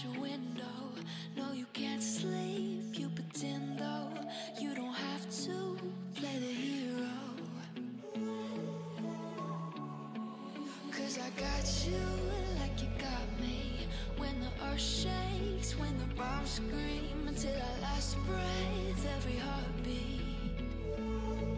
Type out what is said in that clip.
your window. No, you can't sleep, you pretend though you don't have to play the hero. 'Cause I got you like you got me. When the earth shakes, when the bombs scream, until our last breath, every heartbeat.